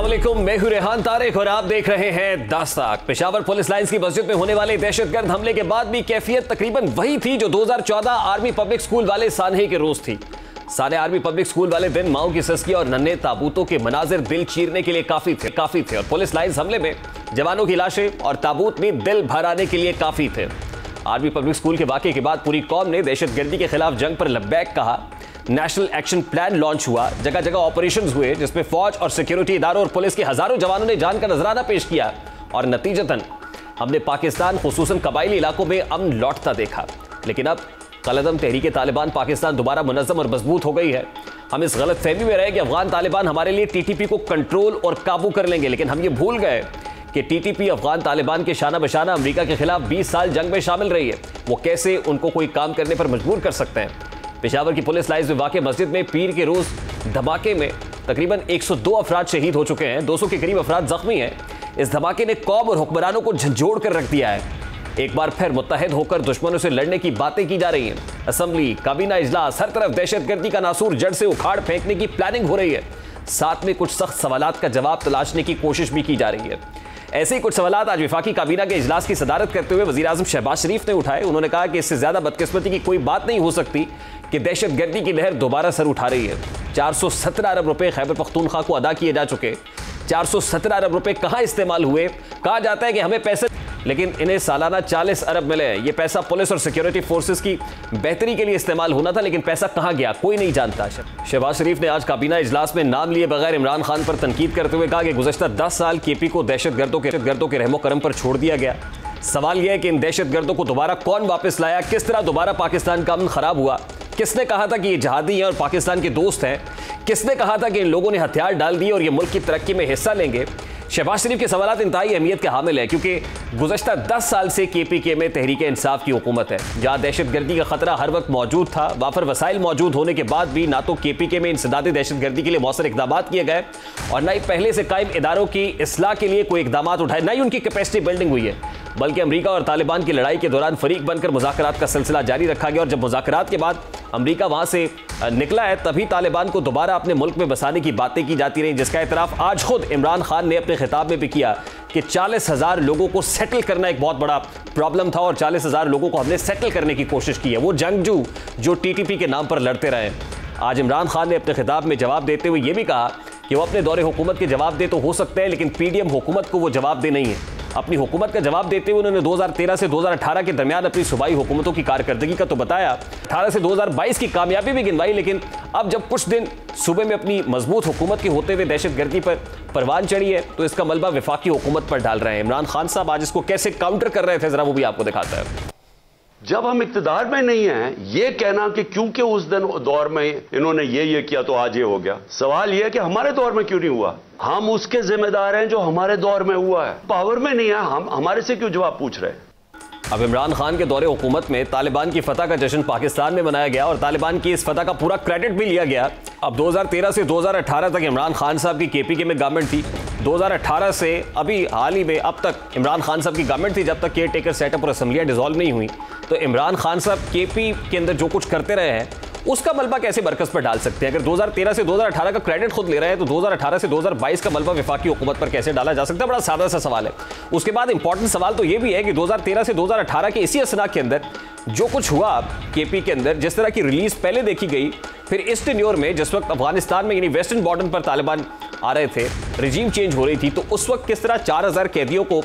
अस्सलामुअलैकुम, मैं हूं रेहान तारिक और आप देख रहे हैं दास्ताक। पेशावर पुलिस लाइंस की मस्जिद में होने वाले दहशतगर्द हमले के बाद भी कैफियत तकरीबन वही थी जो 2014 आर्मी पब्लिक स्कूल वाले सानहे के रोज थी। साने आर्मी पब्लिक स्कूल वाले दिन माओ की सस्की और नन्हे ताबूतों के मनाजिर दिल चीरने के लिए काफी थे और पुलिस लाइंस हमले में जवानों की लाशें और ताबूत भी दिल भर आने के लिए काफी थे। आर्मी पब्लिक स्कूल के वाकये के बाद पूरी कौम ने दहशतगर्दी के खिलाफ जंग पर लब्बैक कहा। नेशनल एक्शन प्लान लॉन्च हुआ, जगह जगह ऑपरेशंस हुए जिसमें फौज और सिक्योरिटी इदारों और पुलिस के हजारों जवानों ने जान का नजराना पेश किया और नतीजतन हमने पाकिस्तान खुसूसन कबायली इलाकों में अमन लौटता देखा। लेकिन अब कलदम तहरीके तालिबान पाकिस्तान दोबारा मुनज़्ज़म और मजबूत हो गई है। हम इस गलत फहमी में रहे कि अफगान तालिबान हमारे लिए टीटीपी को कंट्रोल और काबू कर लेंगे, लेकिन हम ये भूल गए कि टीटीपी अफगान तालिबान के शाना बशाना अमेरिका के खिलाफ 20 साल जंग में शामिल रही है। वो कैसे उनको कोई काम करने पर मजबूर कर सकते हैं। पेशावर की पुलिस लाइंस में वाक़ई मस्जिद में पीर के रोज धमाके में तकरीबन 102 अफराद शहीद हो चुके हैं, 200 के करीब अफराद जख्मी हैं। इस धमाके ने कौम और हुक्मरानों को झंझोड़ कर रख दिया है। एक बार फिर मुत्तहिद होकर दुश्मनों से लड़ने की बातें की जा रही हैं। असेंबली, काबीना इजलास, हर तरफ दहशतगर्दी का नासूर जड़ से उखाड़ फेंकने की प्लानिंग हो रही है। साथ में कुछ सख्त सवालात का जवाब तलाशने की कोशिश भी की जा रही है। ऐसे ही कुछ सवालात आज वफाकी काबीना के इजलास की सदारत करते हुए वज़ीर आज़म शहबाज शरीफ ने उठाए। उन्होंने कहा कि इससे ज्यादा बदकिस्मती की कोई बात नहीं हो सकती कि दहशतगर्दी की लहर दोबारा सर उठा रही है। 417 अरब रुपए खैबर पख्तूनख्वा को अदा किए जा चुके। 417 अरब रुपए कहां इस्तेमाल हुए? कहा जाता है कि हमें पैसे, लेकिन इन्हें सालाना 40 अरब मिले हैं। ये पैसा पुलिस और सिक्योरिटी फोर्सेस की बेहतरी के लिए इस्तेमाल होना था, लेकिन पैसा कहां गया कोई नहीं जानता। शहबाज शरीफ ने आज काबीना इजलास में नाम लिए बगैर इमरान खान पर तनकीद करते हुए कहा कि गुज़श्ता 10 साल केपी को दहशतगर्दों के रहमो करम पर छोड़ दिया गया। सवाल यह है कि इन दहशतगर्दों को दोबारा कौन वापस लाया, किस तरह दोबारा पाकिस्तान का अमन खराब हुआ, किसने कहा था कि ये जहादी हैं और पाकिस्तान के दोस्त हैं, किसने कहा था कि इन लोगों ने हथियार डाल दिए और ये मुल्क की तरक्की में हिस्सा लेंगे। शहबाज शरीफ के सवाल इंतहाई अहमियत के हामिल है, क्योंकि गुज़श्ता 10 साल से केपीके में तहरीक इंसाफ की हुकूमत है, जहाँ दहशतगर्दी का खतरा हर वक्त मौजूद था। वाफर वसाइल मौजूद होने के बाद भी ना तो केपीके में इंसदादी दहशतगर्दी के लिए मौसर इकदाम किए गए और ना ही पहले से कायम इदारों की इस्लाह के लिए कोई इकदाम उठाए, ना ही उनकी कैपेसिटी बिल्डिंग हुई है, बल्कि अमरीका और तालिबान की लड़ाई के दौरान फरीक बनकर मुज़ाकरात का सिलसिला जारी रखा गया। और जब मुज़ाकरात के बाद अमरीका वहां से निकला है, तभी तालिबान को दोबारा अपने मुल्क में बसाने की बातें की जाती रही, जिसका एतराफ़ आज खुद इमरान खान ने अपने खिताब में भी किया कि 40,000 लोगों को सेटल करना एक बहुत बड़ा प्रॉब्लम था और 40,000 लोगों को हमने सेटल करने की कोशिश की है। वो जंगजू जो टीटीपी के नाम पर लड़ते रहे। आज इमरान खान ने अपने खिताब में जवाब देते हुए यह भी कहा कि वो अपने दौरे हुकूमत के जवाब दे तो हो सकता है, लेकिन पीडीएम हुकूमत को वो जवाब दे नहीं है। अपनी हुकूमत का जवाब देते हुए उन्होंने 2013 से 2018 के दरमियान अपनी सूबाई हुकूमतों की कारकर्दगी का तो बताया, 18 से 2022 की कामयाबी भी गिनवाई, लेकिन अब जब कुछ दिन सूबे में अपनी मजबूत हुकूमत के होते हुए दहशतगर्दी पर परवान चढ़ी है, तो इसका मलबा वफाकी हुकूमत पर डाल रहे हैं। इमरान खान साहब आज इसको कैसे काउंटर कर रहे थे, जरा वो भी आपको दिखाता है। जब हम इक्तदार में नहीं हैं, ये कहना कि क्योंकि उस दिन दौर में इन्होंने ये किया तो आज ये हो गया। सवाल ये है कि हमारे दौर में क्यों नहीं हुआ? हम उसके जिम्मेदार हैं जो हमारे दौर में हुआ है। पावर में नहीं है, हम हमारे से क्यों जवाब पूछ रहे हैं? अब इमरान खान के दौरे हुकूमत में तालिबान की फतह का जश्न पाकिस्तान में मनाया गया और तालिबान की इस फतह का पूरा क्रेडिट भी लिया गया। अब 2013 से 2018 तक इमरान खान साहब की केपीके में गवर्नमेंट थी। 2018 से अभी हाल ही में अब तक इमरान खान साहब की गवर्नमेंट थी, जब तक केयर टेकर सेटअप और असम्बलियाँ डिसॉल्व नहीं हुई। तो इमरान खान साहब केपी के अंदर जो कुछ करते रहे हैं उसका मलबा कैसे बरकस पर डाल सकते हैं? अगर 2013 से 2018 का क्रेडिट खुद ले रहे हैं, तो 2018 से 2022 का मलबा वफाकी हुकूमत पर कैसे डाला जा सकता है? बड़ा सादा सा सवाल है। उसके बाद इंपॉर्टेंट सवाल तो यह भी है कि 2013 से 2018 के इसी असना के अंदर जो कुछ हुआ केपी के अंदर, जिस तरह की रिलीज पहले देखी गई, फिर इस टेन्योर में जिस वक्त अफगानिस्तान में यानी वेस्टर्न बॉर्डर पर तालिबान आ रहे थे, रिजीम चेंज हो रही थी, तो उस वक्त किस तरह 4000 कैदियों को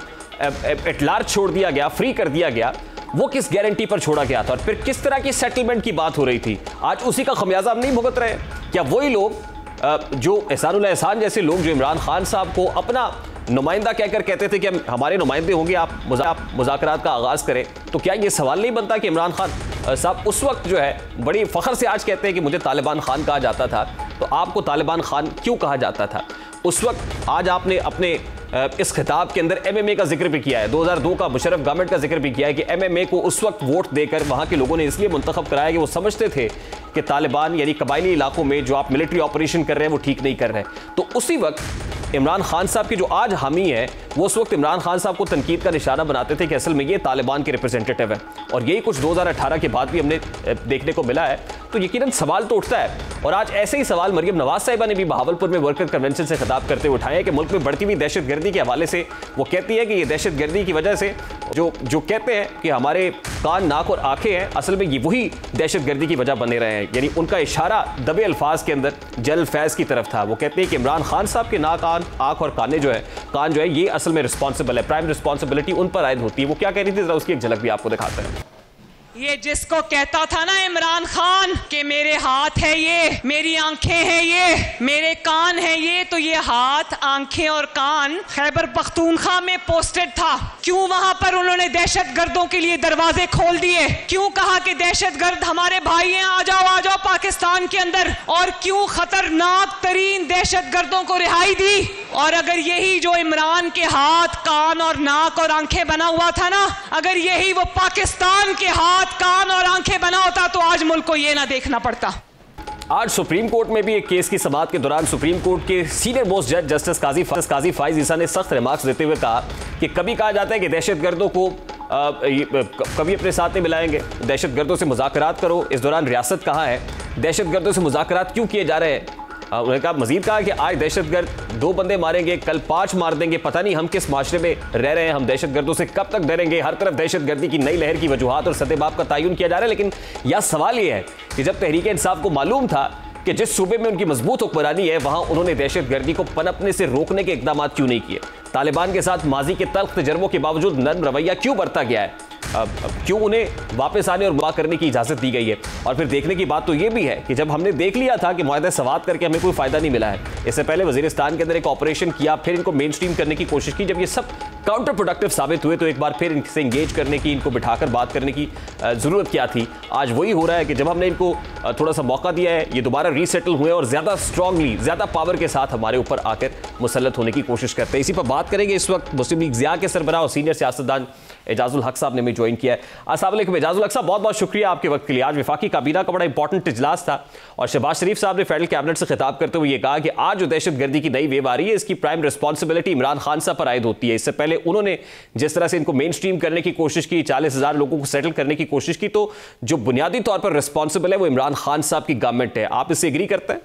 एट लार्ज छोड़ दिया गया, फ्री कर दिया गया, वो किस गारंटी पर छोड़ा गया था और फिर किस तरह की सेटलमेंट की बात हो रही थी। आज उसी का खमियाजा हम नहीं भुगत रहे? क्या वही लोग जो एहसानुल एहसान जैसे लोग जो इमरान खान साहब को अपना नुमाइंदा कहकर कहते थे कि हम हमारे नुमाइंदे होंगे, आप मुज़ाकरात का आगाज़ करें, तो क्या ये सवाल नहीं बनता कि इमरान खान साहब उस वक्त जो है बड़ी फ़ख्र से आज कहते हैं कि मुझे तालिबान खान कहा जाता था, तो आपको तालिबान खान क्यों कहा जाता था उस वक्त? आज आपने अपने इस खिताब के अंदर एमएमए का जिक्र भी किया है, 2002 का मुशर्रफ गवर्नमेंट का जिक्र भी किया है कि एमएमए को उस वक्त वोट देकर वहाँ के लोगों ने इसलिए मुंतखब कराया कि वो समझते थे कि तालिबान यानी कबायली इलाकों में जो आप मिलिट्री ऑपरेशन कर रहे हैं वो ठीक नहीं कर रहे हैं। तो उसी वक्त इमरान खान साहब के जो आज हामी हैं वो उस वक्त इमरान खान साहब को तनकीद का निशाना बनाते थे कि असल में ये तालिबान के रिप्रेजेंटेटिव है, और यही कुछ 2018 के बाद भी हमने देखने को मिला है। तो यकीनन सवाल तो उठता है, और आज ऐसे ही सवाल मरियम नवाज साहिबा ने भी बहावलपुर में वर्कर कन्वेंशन से खिताब करते हुए उठाए कि मुल्क में बढ़ती हुई दहशतगर्दी के हवाले से वो कहती है कि ये दहशतगर्दी की वजह से जो कहते हैं कि हमारे कान, नाक और आंखें हैं, असल में ये वही दहशतगर्दी की वजह बने रहे हैं। यानी उनका इशारा दबे अल्फाज के अंदर जल फैज की तरफ था। वो कहते हैं कि इमरान खान साहब के नाक, आंख और कान जो है ये असल में रिस्पॉन्सिबल है, प्राइम रिस्पॉन्सिबिलिटी उन पर आयद होती है। वो क्या कह रही थी, जरा उसकी एक झलक भी आपको दिखाते हैं। ये जिसको कहता था ना इमरान खान कि मेरे हाथ है ये, मेरी आंखें हैं ये, मेरे कान हैं ये, तो ये हाथ, आंखें और कान खैबर पख्तूनख्वा में पोस्टेड था। क्यों वहां पर उन्होंने दहशतगर्दों के लिए दरवाजे खोल दिए? क्यों कहा कि दहशतगर्द हमारे भाई हैं, आ जाओ पाकिस्तान के अंदर? और क्यों खतरनाक तरीन दहशतगर्दों को रिहाई दी? और अगर यही जो इमरान के हाथ, कान और नाक और आंखें बना हुआ था ना, अगर यही वो पाकिस्तान के हाथ, कान और आंखें बना होता तो आज मुल्क को ये ना देखना पड़ता। आज सुप्रीम कोर्ट में भी एक केस की समाअत के दौरान सुप्रीम कोर्ट के सीनियर मोस्ट जज जस्टिस काजी फाइज ईसा ने सख्त रिमार्क्स देते हुए कहा कि कभी कहा जाता है कि दहशतगर्दों को कभी अपने साथ नहीं मिलाएंगे, दहशतगर्दों से मुज़ाकरात करो। इस दौरान रियासत कहाँ है, दहशतगर्दों से मुज़ाकरात क्यों किए जा रहे हैं? उन्होंने कहा, मजीद कहा कि आज दहशतगर्द 2 बंदे मारेंगे, कल 5 मार देंगे, पता नहीं हम किस माशरे में रह रहे हैं, हम दहशतगर्दों से कब तक डरेंगे? हर तरफ दहशतगर्दी की नई लहर की वजूहात और सदेबाब का तयन किया जा रहा है। लेकिन यह सवाल यह है कि जब तहरीक इंसाफ को मालूम था कि जिस सूबे में उनकी मजबूत हुक्मरानी है, वहां उन्होंने दहशतगर्दी को पनपने से रोकने के इकदाम क्यों नहीं किए? तालिबान के साथ माजी के तल्ख तजर्बों के बावजूद नर्म रवैया क्यों बरता गया है? क्यों उन्हें वापस आने और बात करने की इजाजत दी गई है? और फिर देखने की बात तो यह भी है कि जब हमने देख लिया था कि मुआहदा सवात करके हमें कोई फायदा नहीं मिला है, इससे पहले वजीरिस्तान के अंदर एक ऑपरेशन किया, फिर इनको मेन स्ट्रीम करने की कोशिश की, जब ये सब काउंटर प्रोडक्टिव साबित हुए तो एक बार फिर इनसे इंगेज करने की, इनको बिठाकर बात करने की जरूरत क्या थी? आज वही हो रहा है कि जब हमने इनको थोड़ा सा मौका दिया है, ये दोबारा रीसेटल हुए और ज्यादा स्ट्रांगली, ज्यादा पावर के साथ हमारे ऊपर आकर मुसल्लत होने की कोशिश करते हैं। इसी पर बात करेंगे। इस वक्त मुस्लिम लीग ज़िया के सरबराह और सीनियर सियासतदान एजाजुल हक साहब ने भी ज्वाइन किया है। अस्सलाम वालेकुम एजाजुल हक साहब, बहुत बहुत शुक्रिया आपके वक्त के लिए। आज वफाकी काबीना का बड़ा इंपॉर्टेंट इजलास था और शहबाज शरीफ साहब ने फेडरल कैबिनेट से खिताब करते हुए ये कहा कि आज जो दहशतगर्दी की नई वेव आ रही है, इसकी प्राइम रिस्पॉन्सिबिलिटी इमरान खान साहब पर आयद होती है। इससे पहले उन्होंने जिस तरह से इनको मेन स्ट्रीम करने की कोशिश की, 40,000 लोगों को सेटल करने की कोशिश की, तो जो बुनियादी तौर पर रिस्पॉन्सिबल है वो इमरान खान साहब की गवर्नमेंट है। आप इससे एग्री करते हैं?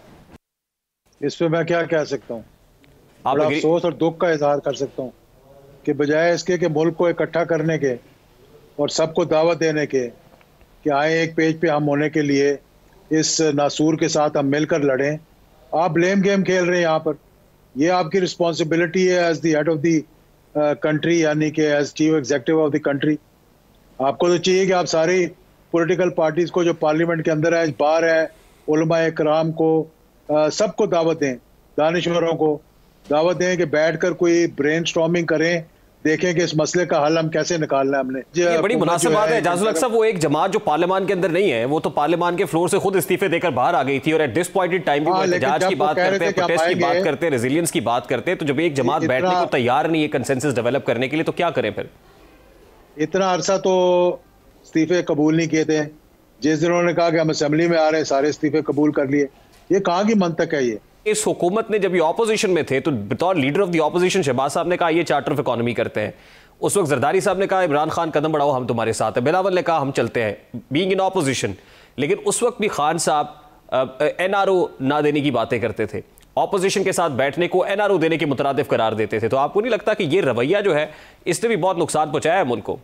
इस पर मैं क्या कह सकता हूँ, आप अफसोस और दुख का इजहार कर सकता हूँ कि बजाय इसके कि मुल्क को इकट्ठा करने के और सबको दावत देने के कि आए एक पेज पे हम होने के लिए इस नासूर के साथ हम मिलकर लड़ें, आप ब्लेम गेम खेल रहे हैं यहाँ पर। ये आपकी रिस्पॉन्सिबिलिटी है as the head of the country, यानी कि as chief executive of the country. आपको तो चाहिए कि आप सारी पॉलिटिकल पार्टीज को जो पार्लियामेंट के अंदर है, बाहर है, उलमा इकराम को, सबको दावत दें, दानिश्वरों को दावत दें कि बैठकर कोई ब्रेनस्टॉर्मिंग करें, देखें कि इस मसले का हल हम कैसे निकालना है। हमने ये बड़ी मुनासिब बात है एजाजुल हक साहब, वो एक जमात जो पार्लियामान के अंदर नहीं है, वो तो पार्लियामान के फ्लोर से खुद इस्तीफे देकर बाहर आ गई थी और at this point in time एहतजाज की बात करते हैं, प्रोटेस्ट की बात करते हैं, रेजिलियंस की बात करते हैं, तो जब एक जमात बैठने को तैयार नहीं है कंसेंसस डेवलप करने के लिए, तो क्या करें फिर? इतना अरसा तो इस्तीफे कबूल नहीं किए थे। जिस दिन उन्होंने कहा कि हम असेंबली में आ रहे हैं, सारे इस्तीफे कबूल कर लिए। ये कहाँ की मंतक है? ये इस हुकूमत ने जब ये ऑपोजिशन में थे तो बतौर leader of the opposition Shahbaz साहब ने कहा ये चार्टर ऑफ इकोनॉमी करते हैं। उस वक्त जरदारी साहब ने कहा इमरान खान कदम बढ़ाओ, हम तुम्हारे साथ हैं। बिलावल ने कहा हम चलते हैं, बीइंग इन ऑपोजिशन। लेकिन उस वक्त भी खान साहब एनआरओ ना देने की बातें करते थे, ऑपोजिशन के साथ बैठने को एनआरओ देने के मुतरादिफ करार देते थे। तो आपको नहीं लगता कि ये रवैया जो है इसने भी बहुत नुकसान पहुंचाया है मुल्क को?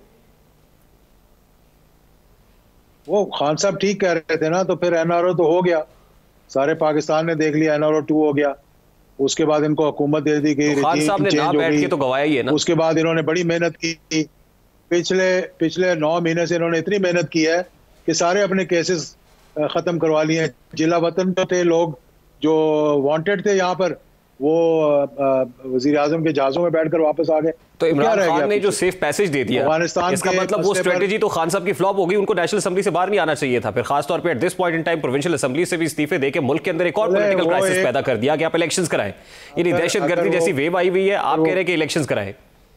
वो खान साहब ठीक कह रहे थे ना, तो फिर एनआरओ तो हो गया, सारे पाकिस्तान ने देख लिया, एनआरओ 2 हो गया। उसके बाद इनको हुकूमत दे दी गई, तो खान साहब ने ना बैठ के तो गवाया ही है ना। उसके बाद इन्होंने बड़ी मेहनत की, पिछले 9 महीने से इन्होंने इतनी मेहनत की है कि सारे अपने केसेस खत्म करवा लिए हैं। जिला वतन तो थे लोग जो वांटेड थे यहाँ पर, वो वजीर आजम के जहाजों में बैठकर वापस आ गए। तो इमरान खान ने जो सेफ पैसेज दे दिया, अफगानिस्तान इसका मतलब वो स्ट्रेटेजी तो खान साहब की फ्लॉप हो गई, उनको नेशनल असेंबली से बाहर नहीं आना चाहिए था। फिर खासतौर पे at this point in time provincial assembly से भी इस्तीफे देके मुल्क के अंदर एक और पॉलिटिकल क्राइसिस पैदा कर दिया कि आप इलेक्शंस कराएं। यानी दहशतगर्दी जैसी वेव आई हुई है, आप कह रहे हैं कि इलेक्शंस कराएं।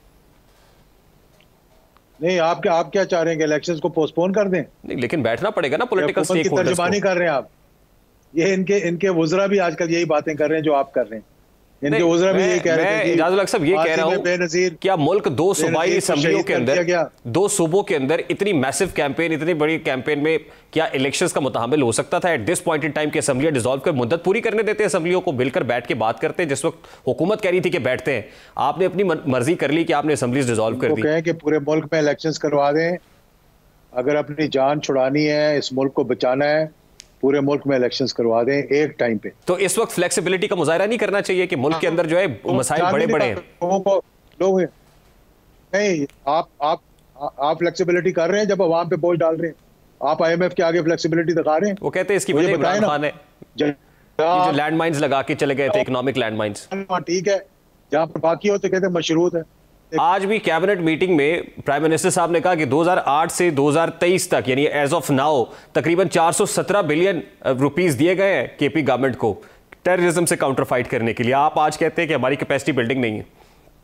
नहीं, आप क्या चाह रहे हैं कि इलेक्शंस को पोस्टपोन कर दें? नहीं, लेकिन बैठना पड़ेगा ना पॉलिटिकल स्टेक होल्डर्स को। तर्जुमानी कर रहे हैं आप। ये इनके वुज़रा भी आजकल यही बातें कर रहे हैं जो आप कर रहे हैं। इनके उज़रा भी ये कह रहे थे। इजाजुल हक साहब ये कह रहा हूं, क्या मुल्क दो सूबाई असम्बलियों के अंदर, दो सूबों के अंदर इतनी मैसिव कैंपेन, इतनी बड़ी कैंपेन में क्या इलेक्शंस का मुताहमिल हो सकता था? At this point in time की असम्बलियां डिसॉल्व कर मुद्दत पूरी करने देते हैं असम्बलियों को, मिलकर बैठ के बात करते हैं, जिस वक्त हुकूमत कह रही थी कि बैठते हैं, आपने अपनी मर्जी कर ली कि आपने असम्बलीज डिसॉल्व कर दी। कहें कि पूरे मुल्क में इलेक्शंस करवा दें, अगर अपनी जान छुड़ानी है, इस मुल्क को बचाना है, पूरे मुल्क में इलेक्शंस करवा दें एक टाइम पे। तो इस वक्त फ्लेक्सिबिलिटी का मुजाहरा नहीं करना चाहिए कि मुल्क के अंदर जो है मसाइल बड़े बड़े हैं? लोगों को लोग नहीं, आप फ्लेक्सिबिलिटी कर रहे हैं जब अवाम पे बोझ डाल रहे हैं। आप IMF के आगे फ्लेक्सिबिलिटी दिखा रहे हैं। वो कहते हैं इसकी वजह इमरान खान है, जो लैंडमाइंस लगा के चले गए थे, इकोनॉमिक लैंडमाइंस। ठीक है, जहां पर बाकी होते कहते हैं मशरूत है। आज भी कैबिनेट मीटिंग में प्राइम मिनिस्टर साहब ने कहा कि 2008 से 2023 तक यानी एज ऑफ नाउ तकरीबन 417 बिलियन रुपीस दिए गए हैं केपी गवर्नमेंट को टेररिज्म से काउंटर फाइट करने के लिए। आप आज कहते हैं कि हमारी कैपेसिटी बिल्डिंग नहीं है।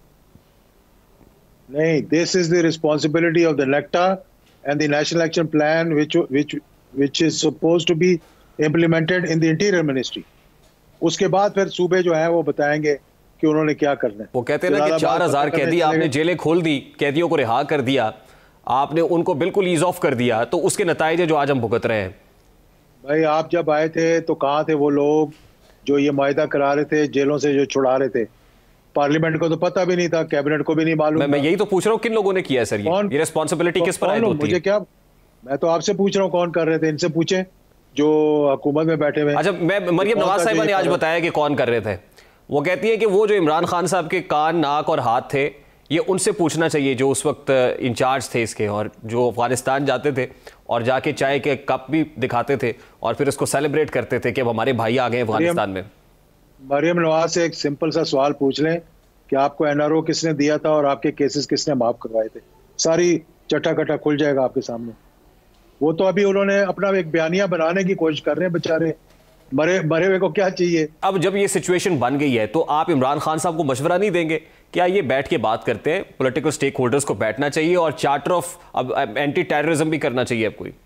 नहीं, this is the responsibility of the NACTA and the national action plan which is supposed to be implemented in the interior ministry. उसके बाद फिर सूबे जो है वो बताएंगे कि उन्होंने क्या करना है। वो कहते हैं ना कि 4000 कैदी आपने जेलें खोल दी, कैदियों को रिहा कर दिया, आपने उनको बिल्कुल ईज ऑफ कर दिया, तो उसके नतीजे जो आज हम भुगत रहे हैं। भाई आप जब आए थे तो कहाँ थे वो लोग जो ये मायदा करा रहे थे, जेलों से जो छुड़ा रहे थे? पार्लियामेंट को तो पता भी नहीं था, कैबिनेट को भी नहीं मालूम। मैं यही तो पूछ रहा हूँ, किन लोगों ने किया सर ये रिस्पॉन्सिबिलिटी किस पर आयद होती है? मुझे क्या, मैं तो आपसे पूछ रहा हूँ कौन कर रहे थे, इनसे पूछे जो हुकूमत में बैठे हुए। अच्छा, मैं मरियम नवाज साहिबा ने आज बताया कि कौन कर रहे थे। वो कहती है कि वो जो इमरान खान साहब के कान, नाक और हाथ थे, ये उनसे पूछना चाहिए जो उस वक्त इंचार्ज थे इसके, और जो अफगानिस्तान जाते थे और जाके चाय के कप भी दिखाते थे और फिर उसको सेलिब्रेट करते थे कि अब हमारे भाई आ गए अफगानिस्तान में। मरियम नवाज से एक सिंपल सा सवाल पूछ लें कि आपको NRO किसने दिया था और आपके केसेस किसने माफ करवाए थे, सारी चट्टा कट्टा खुल जाएगा आपके सामने। वो तो अभी उन्होंने अपना एक बयानिया बनाने की कोशिश कर रहे हैं, बेचारे मरे हुए को क्या चाहिए। अब जब ये सिचुएशन बन गई है तो आप इमरान खान साहब को मशवरा नहीं देंगे? क्या ये बैठ के बात करते हैं, पॉलिटिकल स्टेक होल्डर्स को बैठना चाहिए और चार्टर ऑफ अब एंटी टेररिज्म भी करना चाहिए? अब कोई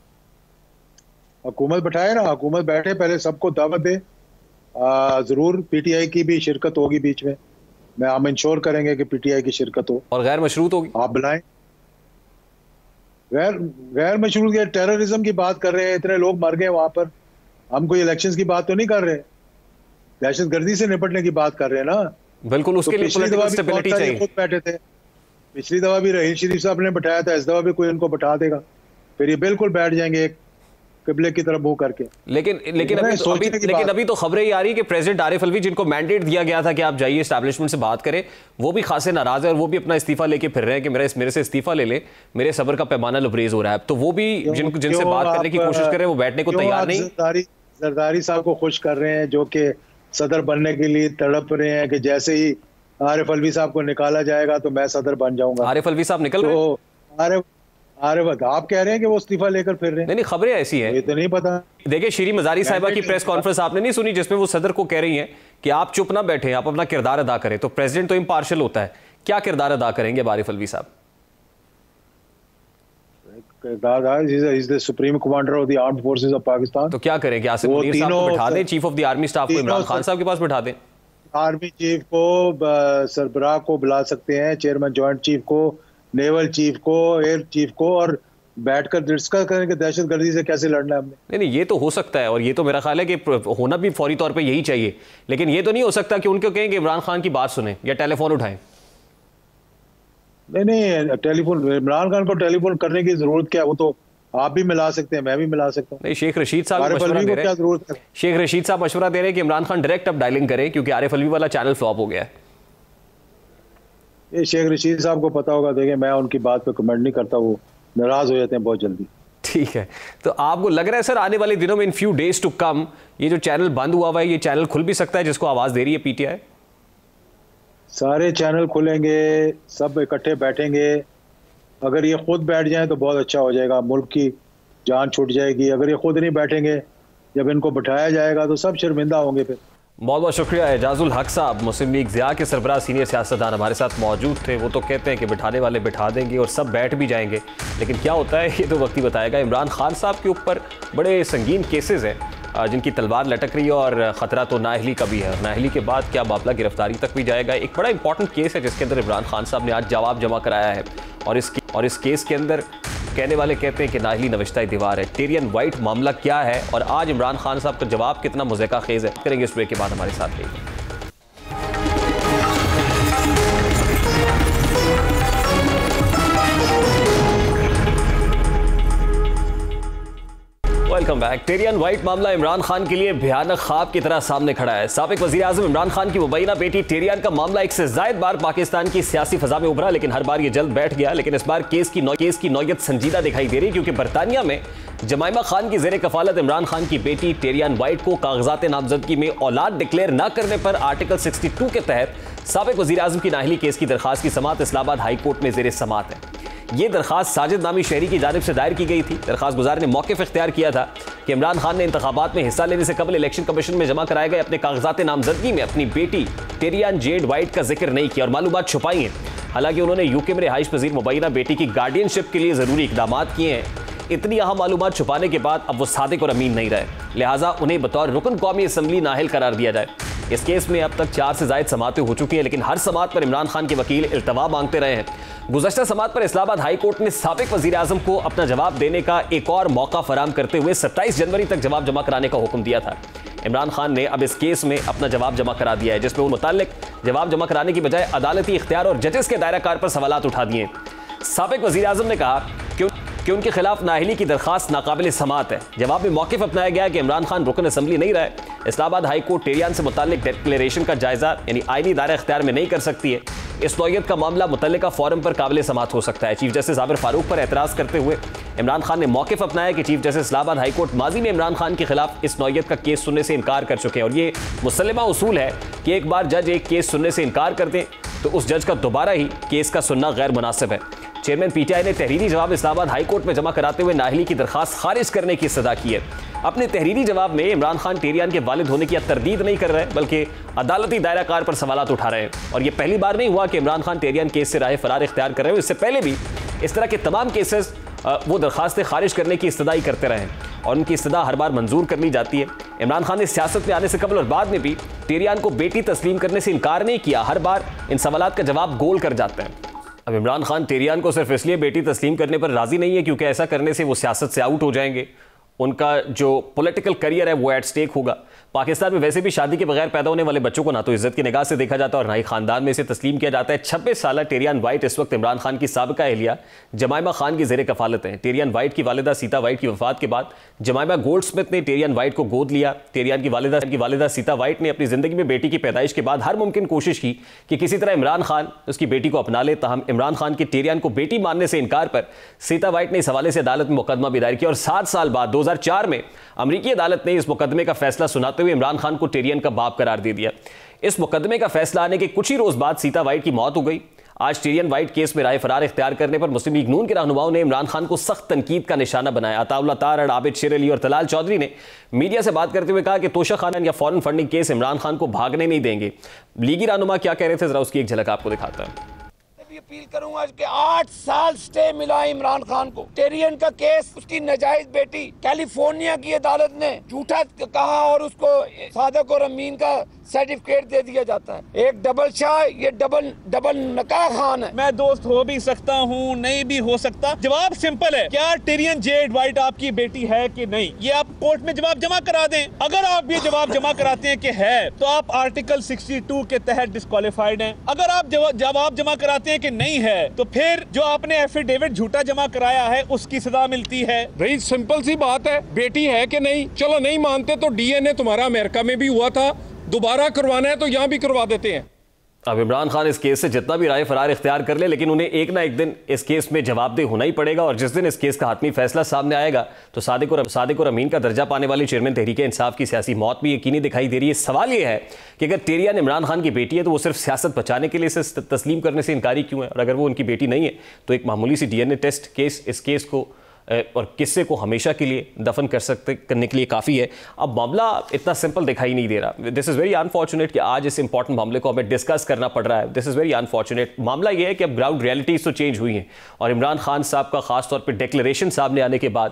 हुकूमत बैठाए ना, हुकूमत बैठे, पहले सबको दावत दे। जरूर PTI की भी शिरकत होगी बीच में, मैं हम इंश्योर करेंगे कि PTI की शिरकत हो। और गैर मशरूत होगी? आप बुलाएं। गैर मशरूत के टेररिज्म की बात कर रहे हैं, इतने लोग मर गए वहां पर। हम कोई इलेक्शंस की बात तो नहीं कर रहे, दहशतगर्दी से निपटने की बात कर रहे हैं ना। बिल्कुल, उसके लिए पॉलिटिकल स्टेबिलिटी चाहिए। खुद बैठे थे पिछली दफा भी, रहीम शरीफ साहब ने बैठाया था, इस दफा भी कोई इनको बैठा देगा, फिर ये बिल्कुल बैठ जाएंगे एक किबले की तरफ मुंह करके। लेकिन अभी तो खबरें ये आ रही कि प्रेसिडेंट आरिफ अलवी, जिनको मैंडेट दिया गया था कि आप जाइए एस्टैब्लिशमेंट से बात करें, वो भी खासे नाराज है और वो भी अपना इस्तीफा लेके फिर रहे हैं कि मेरे से इस्तीफा ले ले, मेरे सब्र का पैमाना लबरेज हो रहा है। तो वो भी जिनसे बात करने की कोशिश कर रहे हैं वो बैठने को तैयार नहीं। जरदारी साहब को खुश कर रहे हैं जो कि सदर बनने के लिए तड़प रहे हैं कि जैसे ही आरिफ अलवी साहब को निकाला जाएगा तो मैं सदर बन जाऊंगा। आरिफ अलवी साहब निकल रहे हैं? आरिफ आप कह रहे हैं कि वो इस्तीफा लेकर फिर रहे हैं? नहीं, खबरें ऐसी हैं, ये तो नहीं पता। देखिए, शीरी मजारी साहिबा की प्रेस कॉन्फ्रेंस आपने नहीं सुनी जिसमें वो सदर को कह रही हैं कि आप चुप ना बैठे, आप अपना किरदार अदा करें। तो प्रेसिडेंट तो इम्पार्शियल होता है, क्या किरदार अदा करेंगे आरिफ अलवी साहब? Supreme commander of the armed forces of Pakistan. तो क्या करेंगे? आसिफ मुनीर साहब को बिठा दें, chief of the army staff को इमरान खान साहब के पास बिठा दें। आर्मी चीफ को, सरबराह को बुला सकते हैं, चेयरमैन जॉइंट चीफ को, नेवल चीफ को, एयर चीफ को, और बैठकर डिस्कस करें कि दहशतगर्दी से कैसे लड़ना है हमने। नहीं, ये तो हो सकता है और ये तो मेरा ख्याल है कि होना भी फौरी तौर पे यही चाहिए। लेकिन ये तो नहीं हो सकता कि उनको कहें कि इमरान खान की बात सुने या टेलीफोन उठाएं। नहीं, टेलीफोन, इमरान खान को टेलीफोन करने की जरूरत क्या है? वो तो आप भी मिला सकते हैं, मैं भी मिला सकता हूँ। नहीं, शेख रशीद साहब मशवरा दे रहे हैं, शेख रशीद साहब मशवरा दे रहे हैं कि इमरान खान डायरेक्ट अब डायलिंग करें क्योंकि आरिफ अलवी वाला चैनल फ्लॉप हो गया है। ये शेख रशीद साहब को पता होगा, देखिए मैं उनकी बात पे कमेंट नहीं करता, वो नाराज हो जाते हैं बहुत जल्दी। ठीक है, तो आपको लग रहा है सर आने वाले दिनों में, in few days to come, ये जो चैनल बंद हुआ है ये चैनल खुल भी सकता है जिसको आवाज दे रही है PTI? सारे चैनल खुलेंगे, सब इकट्ठे बैठेंगे। अगर ये खुद बैठ जाएं तो बहुत अच्छा हो जाएगा, मुल्क की जान छूट जाएगी। अगर ये खुद नहीं बैठेंगे, जब इनको बिठाया जाएगा तो सब शर्मिंदा होंगे। फिर बहुत बहुत शुक्रिया। एजाजुल हक साहब, मुस्लिम लीग ज़िया के सरबराह, सीनियर सियासतदान हमारे साथ मौजूद थे। वो तो कहते हैं कि बिठाने वाले बिठा देंगे और सब बैठ भी जाएंगे, लेकिन क्या होता है ये तो वक्त ही बताएगा। इमरान खान साहब के ऊपर बड़े संगीन केसेस हैं जिनकी तलवार लटक रही है और ख़तरा तो नाअहली का भी है। नाअहली के बाद क्या मामला गिरफ्तारी तक भी जाएगा? एक बड़ा इंपॉर्टेंट केस है जिसके अंदर इमरान खान साहब ने आज जवाब जमा कराया है और इस केस के अंदर कहने वाले कहते हैं कि नाअहली नविश्ता दीवार है। टेरियन वाइट मामला क्या है और आज इमरान खान साहब का जवाब कितना मुज़ेका खेज़ है, करेंगे इस ब्रेक के बाद हमारे साथ रहिए। Welcome back. टेरियन वाइट मामला इमरान खान के लिए भयानक ख्वाब की तरह सामने खड़ा है। साबिक वज़ीर आज़म इमरान खान की मुबैना बेटी टेरियन का मामला एक से ज़ायद बार पाकिस्तान की सियासी फजा में उभरा, लेकिन हर बार ये जल्द बैठ गया। लेकिन इस बार केस की नौयत संजीदा दिखाई दे रही, क्योंकि बरतानिया में जमाइमा खान की ज़ेरे कफालत इमरान खान की बेटी टेरियन वाइट को कागजात नामजदगी में औलाद डिक्लेयर न करने पर आर्टिकल 62 के तहत साबिक वज़ीर आज़म की नाअहली केस की दरखास्त की समाअत इस्लामाबाद हाई कोर्ट में ज़ेरे समाअत है। ये दरखास्त साजिद नामी शहरी की जानिब से दायर की गई थी। दरखास्त गुजार ने मौक़िफ़ इख्तियार किया था कि इमरान खान ने इंतखाबात में हिस्सा लेने से कबल इलेक्शन कमीशन में जमा कराए गए अपने कागजात नामजदगी में अपनी बेटी टेरियन जेड वाइट का जिक्र नहीं किया और मालूमात छुपाई हैं। हालांकि उन्होंने यूके में रिहाइश पजीर मुबैना बेटी की गार्डियनशिप के लिए ज़रूरी इक़दाम किए हैं। इतनी अहम मालूमात छुपाने के बाद अब वो सादिक और अमीन नहीं रहे, लिहाजा उन्हें बतौर रुकन कौमी असम्बली नाअहल करार दिया जाए। इस केस में अब तक 4 से ज़ायद समातें हो चुकी हैं, लेकिन हर समात पर इमरान खान के वकील इल्तवा मांगते रहे हैं। गुज़श्ता समात पर इस्लामाबाद हाई कोर्ट ने साबिक वज़ीर आज़म को अपना जवाब देने का एक और मौका फराम करते हुए 27 जनवरी तक जवाब जमा कराने का हुक्म दिया था। इमरान खान ने अब इस केस में अपना जवाब जमा करा दिया है, जिसमें वो मुताल्लिक जवाब जमा कराने की बजाय अदालती इख्तियार और जजेस के दायरा कार पर सवालात उठा दिए। साबिक वज़ीर आज़म ने कहा कि उनके खिलाफ नाअहली की दरखास्त नाकाबिल समाअत है। जवाब में मौक़िफ़ अपनाया गया कि इमरान खान रुकन असम्बली नहीं रहे। इस्लामाबाद हाई कोर्ट टेरियन से मुताल्लिक डिक्लेरेशन का जायज़ा यानी आईनी दायरा इख्तियार में नहीं कर सकती है। इस नौयत का मामला मुतल्लिका फोरम पर काबिल समाअत हो सकता है। चीफ जस्टिस आबिर फारूक पर एतराज़ करते हुए इमरान खान ने मौक़िफ़ अपनाया कि chief justice Islamabad high court माजी में इमरान खान के खिलाफ इस नौयत का केस सुनने से इनकार कर चुके हैं और ये मुसल्लमा उसूल है कि एक बार जज एक केस सुनने से इनकार कर दें तो उस जज का दोबारा ही केस का सुनना गैर मुनासिब है। चेयरमैन पीटीआई ने तहरीरी जवाब इस्लामाबाद हाई कोर्ट में जमा कराते हुए नाअहली की दरखास्त खारिज करने की सदा की है। अपने तहरीरी जवाब में इमरान खान टेरियन के वालिद होने की तरदीद नहीं कर रहे, बल्कि अदालती दायरा कार पर सवालात उठा रहे हैं। और यह पहली बार नहीं हुआ कि इमरान खान टेरियन केस से राह फरार इख्तियार कर रहे हैं। इससे पहले भी इस तरह के तमाम केसेस वो दरखास्तें खारिज करने की इस्तदाई करते रहे और उनकी इस्तदा हर बार मंजूर कर ली जाती है। इमरान खान ने सियासत में आने से कबल और बाद में भी टेरियन को बेटी तस्लीम करने से इनकार नहीं किया। हर बार इन सवालात का जवाब गोल कर जाते हैं। अब इमरान खान टेरियन को सिर्फ इसलिए बेटी तस्लीम करने पर राजी नहीं है क्योंकि ऐसा करने से वो सियासत से आउट हो जाएंगे, उनका जो पॉलिटिकल करियर है वो एट स्टेक होगा। पाकिस्तान में वैसे भी शादी के बगैर पैदा होने वाले बच्चों को ना तो इज्जत की निगाह से देखा जाता है और ना ही खानदान में इसे तस्लीम किया जाता है। 26 साल टेरियन वाइट इस वक्त इमरान खान की साबिका अहलिया जमाइमा खान की ज़ेरे कफालत हैं। टेरियन वाइट की वालिदा सीता वाइट की वफात के बाद जमाइमा गोल्डस्मिथ ने टेरियन वाइट को गोद लिया। टेरियन की वालिदा सीता वाइट ने अपनी ज़िंदगी में बेटी की पैदाइश के बाद हर मुमकिन कोशिश की कि किसी तरह इमरान खान उसकी बेटी को अपना ले। ताहम इमरान खान की टेरियन को बेटी मानने से इनकार पर सीता वाइट ने इस हवाले से अदालत में मुकदमा भी दायर किया और 7 साल बाद 2004 में अमरीकी अदालत ने इस मुकदमे का फैसला सुनाते हुए इमरान खान को टेरियन का बाप करार दे दिया। इस मुकदमे का फैसला आने के कुछ ही रोज बाद सीता वाइट की मौत हो गई। आज टेरियन वाइट केस में राह फरार इख्तियार करने पर मुस्लिम लीग नून के रहनुमाओं ने इमरान खान को सख्त तनकीद का निशाना बनाया। अताउल्लाह तारड़, आबिद शेर अली और तलाल चौधरी ने मीडिया से बात करते हुए कहा कि तोशा खानन या foreign funding case Imran Khan को भागने नहीं देंगे। लीगी रहनुमा क्या कह रहे थे, जरा उसकी एक झलक आपको दिखाता है। अपील करूंगा कि 8 साल स्टे मिला इमरान खान को। टेरियन का केस, उसकी नाजायज बेटी, कैलिफोर्निया की अदालत ने झूठा कहा और उसको सादिक और अमीन का सर्टिफिकेट दे दिया जाता है। एक डबल शाह, ये डबल नकाह खान है। मैं दोस्त हो भी सकता हूँ, नहीं भी हो सकता। जवाब सिंपल है, क्या टेरियन जेड वाइट आपकी बेटी है कि नहीं, ये आप कोर्ट में जवाब जमा करा दें। अगर आप ये जवाब जमा कराते हैं कि है, तो आप आर्टिकल 62 के तहत डिस्क्वालिफाइड हैं। अगर आप जवाब जमा कराते हैं कि नहीं है, तो फिर जो आपने एफिडेविट झूठा जमा कराया है उसकी सजा मिलती है। भाई सिंपल सी बात है, बेटी है कि नहीं। चलो नहीं मानते तो डीएनए तुम्हारा अमेरिका में भी हुआ था, दोबारा करवाना है तो यहाँ भी करवा देते हैं। अब इमरान खान इस केस से जितना भी राय फरार इख्तियार कर ले, लेकिन उन्हें एक ना एक दिन इस केस में जवाबदेह होना ही पड़ेगा। और जिस दिन इस केस का हतमी फैसला सामने आएगा तो सादिक और अमीन का दर्जा पाने वाली चेयरमैन तहरीक इंसाफ की सियासी मौत भी यकीनी दिखाई दे रही है। सवाल यह है कि अगर टेरियन इमरान खान की बेटी है तो वो सिर्फ सियासत बचाने के लिए इसे तस्लीम करने से इनकारी क्यों है, और अगर वो उनकी बेटी नहीं है तो एक मामूली सी डीएनए टेस्ट केस इस केस को और किस्से को हमेशा के लिए दफन करने के लिए काफ़ी है। अब मामला इतना सिंपल दिखाई नहीं दे रहा। दिस इज़ वेरी अनफॉर्चुनेट कि आज इस इंपॉर्टेंट मामले को हमें डिस्कस करना पड़ रहा है। This is very unfortunate. मामला ये है कि अब ग्राउंड रियलिटीज़ तो चेंज हुई हैं और इमरान खान साहब का ख़ास तौर पर डिक्लेरेशन सामने आने के बाद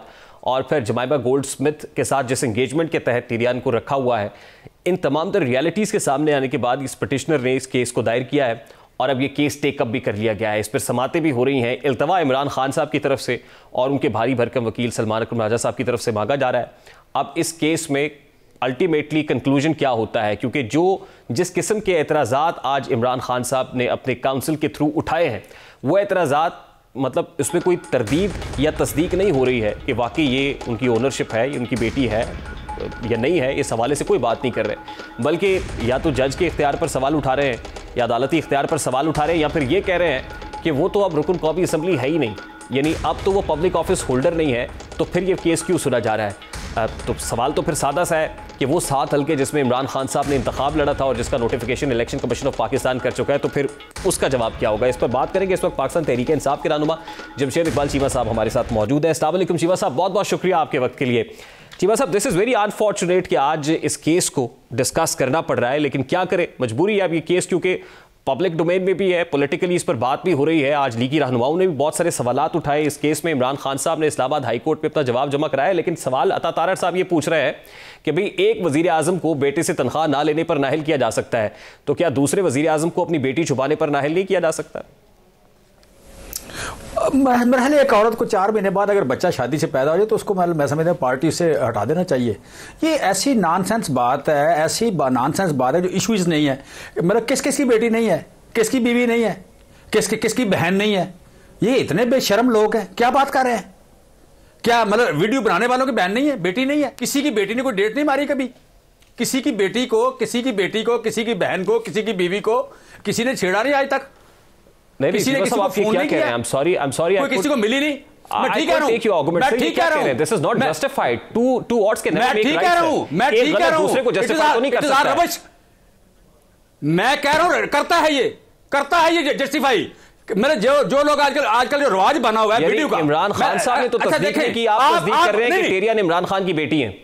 और फिर जमाइमा गोल्डस्मिथ के साथ जिस एंगेजमेंट के तहत टिरियन को रखा हुआ है, इन तमाम तर रियलिटीज़ के सामने आने के बाद इस पिटिशनर ने इस केस को दायर किया है और अब ये केस टेकअप भी कर लिया गया है। इस पर समातें भी हो रही हैं। इल्तवा इमरान खान साहब की तरफ से और उनके भारी भरकम वकील सलमान अकरम राजा साहब की तरफ से मांगा जा रहा है। अब इस केस में अल्टीमेटली कंक्लूजन क्या होता है, क्योंकि जिस किस्म के एतराज़ात आज इमरान खान साहब ने अपने काउंसिल के थ्रू उठाए हैं, वो एतराज़ात मतलब इसमें कोई तरदीद या तस्दीक नहीं हो रही है कि वाकई ये उनकी ओनरशिप है, ये उनकी बेटी है या नहीं है। इस हवाले से कोई बात नहीं कर रहे, बल्कि या तो जज के इख्तियार पर सवाल उठा रहे हैं या अदालती इख्तियार पर सवाल उठा रहे हैं, या फिर ये कह रहे हैं कि वो तो अब रुकन कौमी असम्बली है ही नहीं, यानी अब तो वो पब्लिक ऑफिस होल्डर नहीं है, तो फिर ये केस क्यों सुना जा रहा है। तो सवाल तो फिर सादा सा है कि वो 7 हल्के जिसमें इमरान खान साहब ने इंतखाब लड़ा था और जिसका notification election commission of Pakistan कर चुका है, तो फिर उसका जवाब क्या होगा। इस पर बात करेंगे। इस वक्त पाकिस्तान तहरीक इंसाफ के रहनुमा जमशेद इकबाल चीमा साहब हमारे साथ मौजूद है। अस्सलाम वालेकुम चीमा साहब, बहुत बहुत शुक्रिया आपके वक्त के लिए। चीमा साहब, दिस इज़ वेरी अनफॉर्चुनेट कि आज इस केस को डिस्कस करना पड़ रहा है, लेकिन क्या करें, मजबूरी है अब ये केस, क्योंकि पब्लिक डोमेन में भी है, पॉलिटिकली इस पर बात भी हो रही है। आज लीगी रहनुमाओं ने भी बहुत सारे सवालात उठाए इस केस में। इमरान खान साहब ने इस्लामाबाद हाई कोर्ट पे अपना जवाब जमा कराया, लेकिन सवाल अता तारड़ साहब ये पूछ रहे हैं कि भाई एक वजीर आजम को बेटे से तनख्वाह ना लेने पर नाहिल किया जा सकता है, तो क्या दूसरे वजीर आजम को अपनी बेटी छुपाने पर नाहिल नहीं किया जा सकता? महले एक औरत को 4 महीने बाद अगर बच्चा शादी से पैदा हो जाए तो उसको मैं समझता हूँ पार्टी से हटा देना चाहिए। ये ऐसी नॉनसेंस बात है, ऐसी नॉनसेंस बात है जो इश्यूज नहीं है। मतलब किसकी बेटी नहीं है, किसकी बीवी नहीं है, किसकी बहन नहीं है। ये इतने बेशर्म लोग हैं, क्या बात कर रहे हैं? क्या मतलब वीडियो बनाने वालों की बहन नहीं है, बेटी नहीं है? किसी की बेटी ने कोई डेट नहीं मारी कभी? किसी की बेटी को, किसी की बेटी को, किसी की बहन को, किसी की बीवी को किसी ने छेड़ा नहीं आज तक? नहीं, किसी ने किसी को फोन नहीं किया। I'm sorry, कोई किसी को मिली नहीं। मैं ठीक कह रहा हूं, मैं ठीक कह रहा हूं। This is not justified. Two odds can never make right. मैं ठीक कह रहा हूं, मैं ठीक कह रहा हूं। दूसरे को justify तो नहीं कर सकता। मैं कह रहा हूं करता है ये जस्टिफाई। मेरे जो लोग आजकल जो रवाज बना हुआ है वीडियो का, इमरान खान साहब ने तो तस्दीक की, आप तस्दीक कर रहे हैं कि टिरियन इमरान खान की बेटी हैं।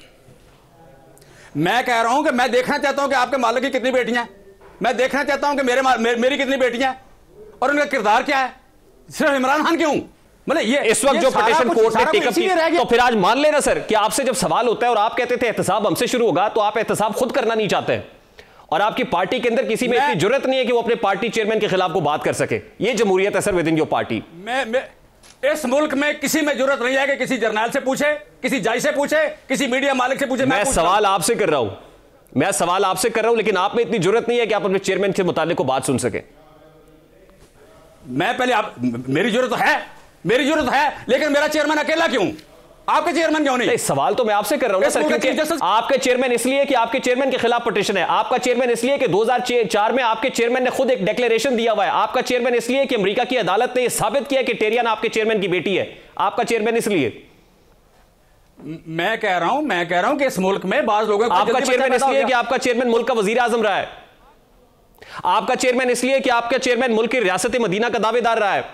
मैं कह रहा हूं कि मैं देखना चाहता हूं कि आपके मालिक की कितनी बेटियां, मैं देखना चाहता हूं कि मेरी कितनी बेटियां और उनका किरदार क्या है। सिर्फ इमरान खान क्यों? मतलब ये इस वक्त जो पिटीशन कोर्ट ने टेकअप की, तो फिर आज मान लेना सर कि आपसे जब सवाल होता है और आप कहते थे एहतसाब हमसे शुरू होगा, तो आप एहतसाब खुद करना नहीं चाहते हैं और आपकी पार्टी के अंदर किसी में इतनी जरूरत नहीं है कि वो अपने पार्टी चेयरमैन के खिलाफ को बात कर सके। ये जमहूरियत है sir within your party. इस मुल्क में किसी में जरूरत नहीं है कि किसी जर्नल से पूछे, किसी जज से पूछे, किसी मीडिया मालिक से पूछे। मैं सवाल आपसे कर रहा हूं, लेकिन आप में इतनी जरूरत नहीं है कि आप अपने चेयरमैन के मुतालिक को बात सुन सके। मैं पहले मेरी जरूरत है, लेकिन मेरा चेयरमैन अकेला क्यों? आपके चेयरमैन क्यों नहीं? सवाल तो मैं आपसे कर रहा हूं ना सर, क्योंकि आपके चेयरमैन इसलिए कि आपके चेयरमैन के खिलाफ पिटीशन है, आपका चेयरमैन इसलिए कि 2004 में आपके चेयरमैन ने खुद एक डिक्लेरेशन दिया हुआ है, आपका चेयरमैन इसलिए कि अमेरिका की अदालत ने यह साबित किया कि टिरियन आपके चेयरमैन की बेटी है, आपका चेयरमैन इसलिए। मैं कह रहा हूं कि इस मुल्क में बाज़ लोगों को आपका चेयरमैन इसलिए कि आपका चेयरमैन मुल्क का वजीर आजम रहा है, आपका चेयरमैन इसलिए कि आपका चेयरमैन मुल्क की रियासत मदीना का दावेदार रहा है,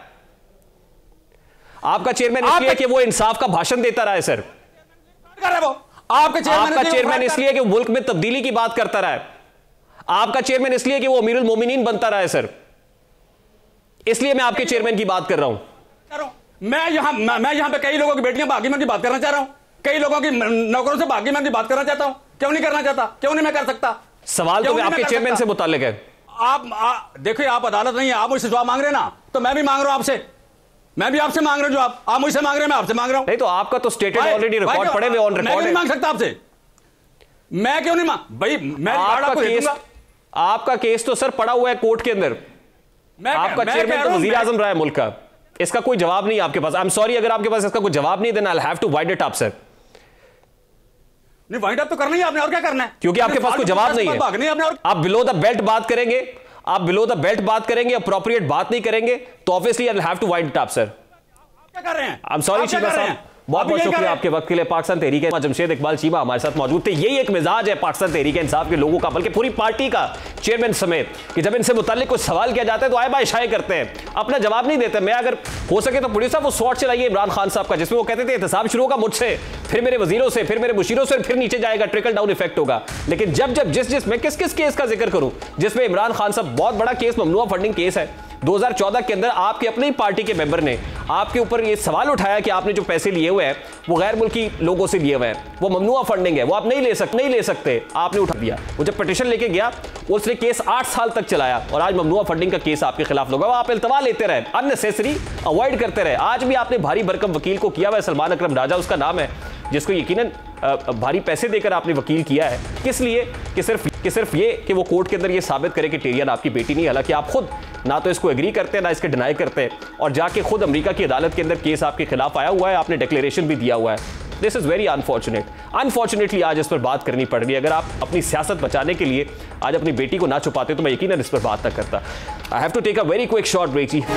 आपका चेयरमैन इसलिए कि वो इंसाफ का भाषण देता रहा है सर, आपका चेयरमैन इसलिए कि वो मुल्क में तब्दीली की बात करता रहा है, आपका चेयरमैन इसलिए कि वो अमीरुल मोमिनीन बनता रहा है सर, इसलिए मैं आपके चेयरमैन की बात कर रहा हूं। मैं यहां पे कई लोगों की बेटियां भागीमन की बात करना चाह रहा हूं, कई लोगों की नौकरों से भागीमन की बात करना चाहता हूं। क्यों नहीं करना चाहता? क्यों नहीं मैं कर सकता? सवाल तो आपके चेयरमैन से मुताल्लिक है। आप देखिए, आप अदालत नहीं है, आप मुझसे जवाब मांग रहे हैं ना, तो मैं भी मांग रहा हूं आपसे, मैं भी आपसे मांग रहा हूं जवाब। आप मुझसे मांग रहे हैं, मैं आपसे मांग रहा हूं। नहीं तो आपका तो स्टेटेड ऑलरेडी रिकॉर्ड पड़े हुए ऑन रिकॉर्ड है। मैं मांग सकता आपसे, मैं क्यों नहीं मांग भाई? मैं आपका केस तो सर पड़ा हुआ है कोर्ट के अंदर, आपका चेयरमैन तो वजीर आजम रहा है मुल्क का, इसका कोई जवाब नहीं आपके पास। आई एम सॉरी अगर आपके पास इसका कोई जवाब नहीं, then I will have to wind it up sir. नहीं, वाइड अप तो करना ही आपने, और क्या करना है? क्योंकि आपके पास कोई जवाब नहीं है। आप बिलो द बेल्ट बात करेंगे, अप्रोप्रिएट बात नहीं करेंगे, तो obviously I will have to wind it up sir. क्या कर रहे हैं? आई एम सॉरी चीमा साहब, बहुत बहुत शुक्रिया आपके वक्त के लिए। पाकिस्तान तहरीक जमशेद इकबाल चीमा हमारे साथ मौजूद थे। यही एक मिजाज है पाकिस्तान तहरीक इंसाफ के लोगों का, बल्कि पूरी पार्टी का, चेयरमैन समेत, कि जब इनसे मुताल्लिक कुछ सवाल किया जाता है तो आए बाय शाये करते हैं, अपना जवाब नहीं देते। मैं अगर हो सके तो प्रोड्यूसर वो शॉट चलाइए इमरान खान साहब का, जिसमें वो कहते थे एहतसाब शुरू होगा मुझसे, फिर मेरे वजीरों से, फिर मेरे मुशीरों से, फिर नीचे जाएगा, ट्रिकल डाउन इफेक्ट होगा। लेकिन जब जिस मैं किस केस का जिक्र करूं जिसमें इमरान खान साहब, बहुत बड़ा केस, ममनुआ फंडिंग केस है, 2014 के अंदर आपकी अपनी पार्टी के मेंबर ने आपके ऊपर ये सवाल उठाया कि आपने जो पैसे लिए हुए हैं वो गैर मुल्की लोगों से लिए हुए हैं, वो ममनुआ फंडिंग है, वो आप नहीं ले सकते, आपने उठा दिया। वो जब पिटीशन लेके गया उसने केस 8 साल तक चलाया और आज ममनुआ फंडिंग का केस आपके खिलाफ लगा। आप इल्तवा लेते रहे, अननेसेसरी अवॉइड करते रहे। आज भी आपने भारी भरकम वकील को किया हुआ है, सलमान अकरम राजा उसका नाम है, जिसको यकीनन भारी पैसे देकर आपने वकील किया है। किस लिए? कि सिर्फ ये कि वो कोर्ट के अंदर ये साबित करे कि टेरियन आपकी बेटी नहीं। हालांकि आप खुद ना तो इसको एग्री करते हैं ना इसके डिनाई करते हैं, और जाके खुद अमेरिका की अदालत के अंदर केस आपके खिलाफ आया हुआ है, आपने डिक्लेरेशन भी दिया हुआ है। दिस इज वेरी अनफॉर्चुनेटली आज इस पर बात करनी पड़ रही है। अगर आप अपनी सियासत बचाने के लिए आज अपनी बेटी को ना छुपाते तो मैं यकीनन इस पर बात ना करता। I have to take a very quick short break जी।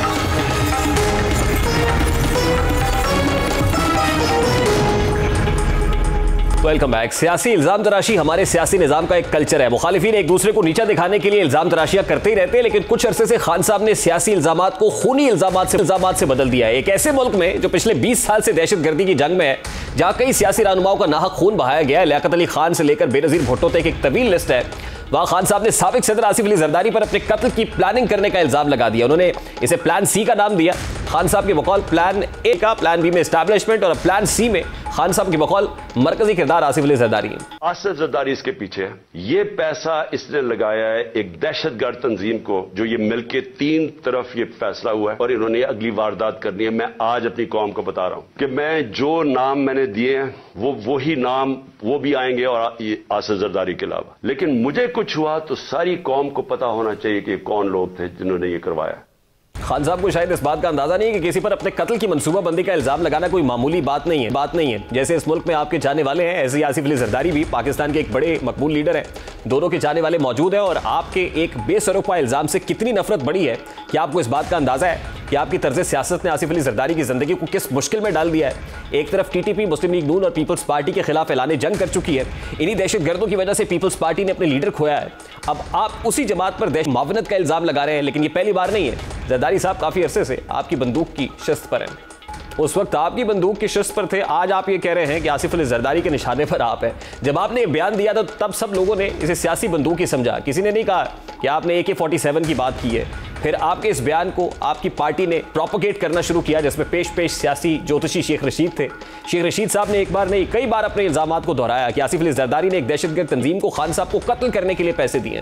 Welcome back. सियासी इल्जाम तराशी हमारे सियासी निजाम का एक कल्चर है। मुखालिफिन एक दूसरे को नीचा दिखाने के लिए इल्जाम तराशियां करते ही रहते हैं, लेकिन कुछ अरसे से खान साहब ने सियासी इल्जामात को खूनी इल्जामात से बदल दिया है। एक ऐसे मुल्क में जो पिछले 20 साल से दहशतगर्दी की जंग में है, जहां कई सियासी रहनुमाओं का नाहक खून बहाया गया है, लियाकत अली खान से लेकर बेनजीर भुट्टो तक एक तवील लिस्ट है, वहां खान साहब ने साबिक सदर आसिफ अली जरदारी पर अपने कत्ल की प्लानिंग करने का इल्जाम लगा दिया। उन्होंने इसे प्लान सी का नाम दिया। खान साहब के बकौल प्लान ए का, प्लान बी में एस्टैब्लिशमेंट और प्लान सी में खान साहब के बकौल मरकजी किरदार आसिफ अली जरदारी है। आसिफ जरदारी इसके पीछे है। ये पैसा इसने लगाया है एक दहशतगर्द तंजीम को, जो ये मिलके 3 तरफ ये फैसला हुआ है और इन्होंने अगली वारदात करनी है। मैं आज अपनी कौम को बता रहा हूं कि मैं जो नाम मैंने दिए हैं वो ही नाम वो भी आएंगे और आसिफ जरदारी के अलावा। लेकिन मुझे कुछ हुआ तो सारी कौम को पता होना चाहिए कि कौन लोग थे जिन्होंने ये करवाया। खान साहब को शायद इस बात का अंदाजा नहीं है कि किसी पर अपने कत्ल की मंसूबाबंदी का इल्जाम लगाना कोई मामूली बात नहीं है। जैसे इस मुल्क में आपके चाहने वाले हैं, ऐसे ही आसिफ अली जरदारी भी पाकिस्तान के एक बड़े मकबूल लीडर हैं। दोनों के चाहने वाले मौजूद हैं और आपके एक बेसरोपा इल्जाम से कितनी नफरत बढ़ी है कि आपको इस बात का अंदाजा है कि आपकी तर्ज सियासत ने आसिफ अली जरदारी की जिंदगी को किस मुश्किल में डाल दिया है। एक तरफ टीटीपी, मुस्लिम लीग नून और पीपल्स पार्टी के खिलाफ ऐलान जंग कर चुकी है। इन्हीं दहशतगर्दों की वजह से पीपल्स पार्टी ने अपने लीडर खोया है। अब आप उसी जमात पर मावनत का इल्जाम लगा रहे हैं, लेकिन ये पहली बार नहीं है। जरदारी साहब काफी अरसे से आपकी बंदूक की शिस्त पर हैं। उस वक्त आपकी बंदूक की शिस्त पर थे, आज आप ये कह रहे हैं कि आसिफ अली जरदारी के निशाने पर आप हैं। जब आपने ये बयान दिया था तब सब लोगों ने इसे सियासी बंदूक ही समझा। किसी ने नहीं कहा कि आपने AK-47 की बात की है। फिर आपके इस बयान को आपकी पार्टी ने प्रोपोगेट करना शुरू किया, जिसमें पेश सियासी ज्योतिषी शेख रशीद थे। शेख रशीद साहब ने एक बार नहीं कई बार अपने इल्जामात को दोहराया कि आसिफ अली जरदारी ने एक दहशतगर्द तंजीम को खान साहब को कत्ल करने के लिए पैसे दिए।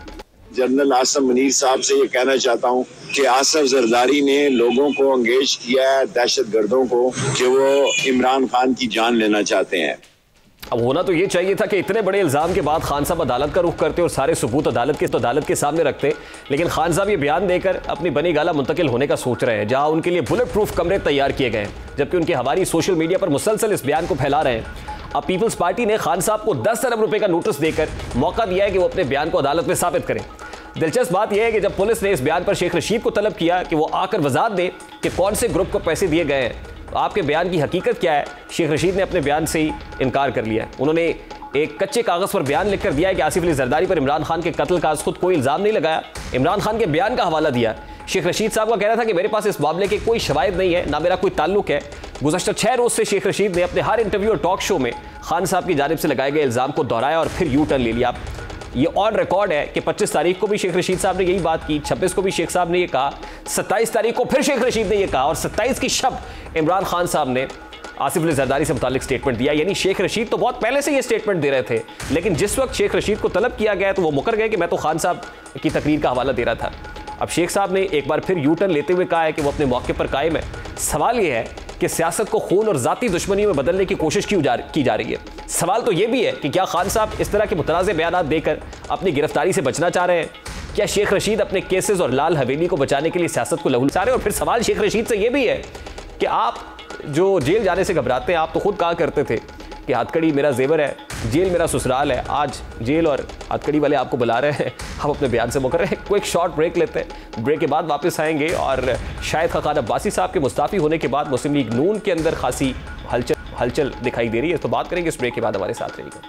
जनरल आसम मुनीर साहब से ये कहना चाहता हूँ कि आसिफ जरदारी ने लोगों को एंगेज किया है, दहशतगर्दों को, कि वो इमरान खान की जान लेना चाहते हैं। अब होना तो ये चाहिए था कि इतने बड़े इल्जाम के बाद खान साहब अदालत का रुख करते और सारे सबूत अदालत के सामने रखते, लेकिन खान साहब ये बयान देकर अपनी बनी गाला मुंतकिल होने का सोच रहे हैं, जहां उनके लिए बुलेट प्रूफ कमरे तैयार किए गए, जबकि उनके हवारी सोशल मीडिया पर मुसलसल इस बयान को फैला रहे हैं। अब पीपल्स पार्टी ने खान साहब को 10 अरब रुपए का नोटिस देकर मौका दिया है कि वो अपने बयान को अदालत में साबित करें। दिलचस्प बात यह है कि जब पुलिस ने इस बयान पर शेख रशीद को तलब किया कि वो आकर वजाहत दे कि कौन से ग्रुप को पैसे दिए गए हैं, तो आपके बयान की हकीकत क्या है, शेख रशीद ने अपने बयान से ही इनकार कर लिया है। उन्होंने एक कच्चे कागज पर बयान लिखकर दिया है कि आसिफ अली जरदारी पर इमरान खान के कत्ल का खुद कोई इल्जाम नहीं लगाया, इमरान खान के बयान का हवाला दिया। शेख रशीद साहब का कहना था कि मेरे पास इस मामले के कोई शवाहिद नहीं है, ना मेरा कोई ताल्लुक है। गुज़श्ता 6 रोज से शेख रशीद ने अपने हर इंटरव्यू और टॉक शो में खान साहब की जानिब से लगाए गए इल्जाम को दोहराया और फिर यू टर्न ले लिया। ये ऑन रिकॉर्ड है कि 25 तारीख को भी शेख रशीद साहब ने यही बात की, 26 को भी शेख साहब ने ये कहा, 27 तारीख को फिर शेख रशीद ने ये कहा और 27 की शब इमरान खान साहब ने आसिफ अली जरदारी से मुतालिक स्टेटमेंट दिया। यानी शेख रशीद तो बहुत पहले से ये स्टेटमेंट दे रहे थे, लेकिन जिस वक्त शेख रशीद को तलब किया गया तो वो मुकर गए कि मैं तो खान साहब की तकरीर का हवाला दे रहा था। अब शेख साहब ने एक बार फिर यू टर्न लेते हुए कहा है कि वो अपने मौके पर कायम है। सवाल यह है कि सियासत को खून और जाती दुश्मनी में बदलने की कोशिश की जा रही है। सवाल तो यह भी है कि क्या खान साहब इस तरह के मुतनाज़े बयान देकर अपनी गिरफ्तारी से बचना चाह रहे हैं? क्या शेख रशीद अपने केसेस और लाल हवेली को बचाने के लिए सियासत को लहू चाह रहे हैं? और फिर सवाल शेख रशीद से यह भी है कि आप जो जेल जाने से घबराते हैं, आप तो खुद कहा करते थे कि हथकड़ी मेरा जेवर है, जेल मेरा ससुराल है। आज जेल और हथकड़ी वाले आपको बुला रहे हैं, हम अपने बयान से मुकर रहे हैं। कोई एक शॉर्ट ब्रेक लेते हैं, ब्रेक के बाद वापस आएंगे और शायद खान अब्बासी साहब के मुस्ताफ़ी होने के बाद मुस्लिम लीग नून के अंदर खासी हलचल दिखाई दे रही है। तो बात करेंगे इस ब्रेक के बाद, हमारे साथ रहिएगा।